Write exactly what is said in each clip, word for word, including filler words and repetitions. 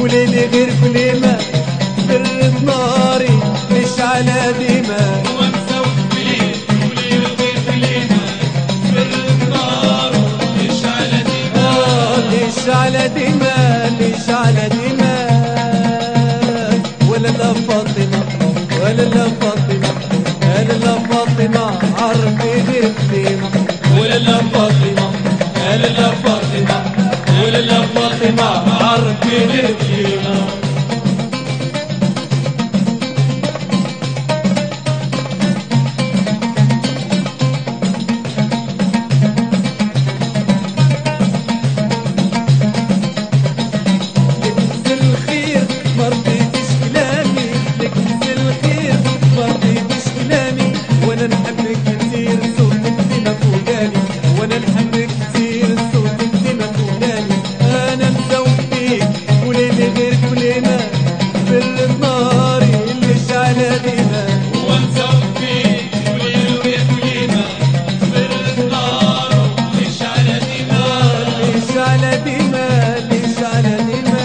قولي لي غير كلمة برد ناري ليش على ديما وانسوك بليل قولي لي غير كلمة برد نار ليش على ديما ليش على ديما ليش على ديما ولا لا فاطمة ولا لا فاطمة ولا لا فاطمة عرفي غير كلمة ولا لا فاطمة ولا لا فاطمة ولا لا فاطمة عرفي غير كلمة وانا نحبك كتير صوتك ديما فوقاني وانا نحبك كتير صوتك ديما فوقاني انا مزوج بيك قولي لي غير كلمة برد ناري اللي شعلة ديما وانسوك بيك قولي لي غير كلمة برد نار ليش على ديما اللي شعلة ديما اللي شعلة ديما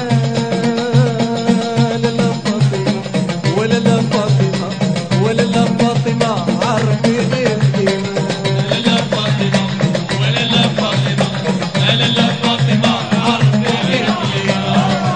لا لا فاطمة ولا لا فاطمة ولا لا فاطمة عرفي غير كلمة ولا لا فاطمة ولا لا فاطمة ولا لا فاطمة عرفي غير كلمة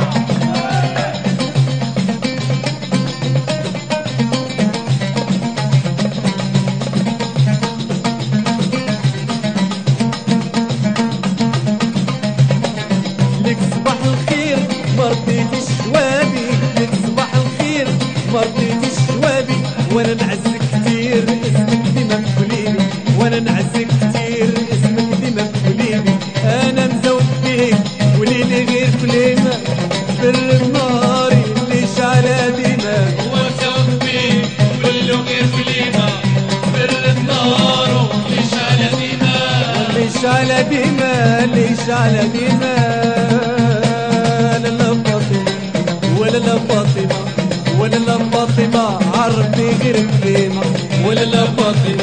لك صباح الخير مرضيتش جوابي لك صباح الخير مرضيتش جوابي وانا نعزك كتير اسمك ديما بكليلي وانا نعزك كتير اسمك ديما بكليلي انا مزوج بيك قولي لي غير كلمة برد ناري اللي شعلة ديما وانسوك بيك قولي له غير كلمة برد نار ليش على ديما اللي شعلة ديما اللي شعلة ديما لا لا فاطمة ولا لا فاطمة ولا لا فاطمة عرفي غير كلمة ولا لا فاطمة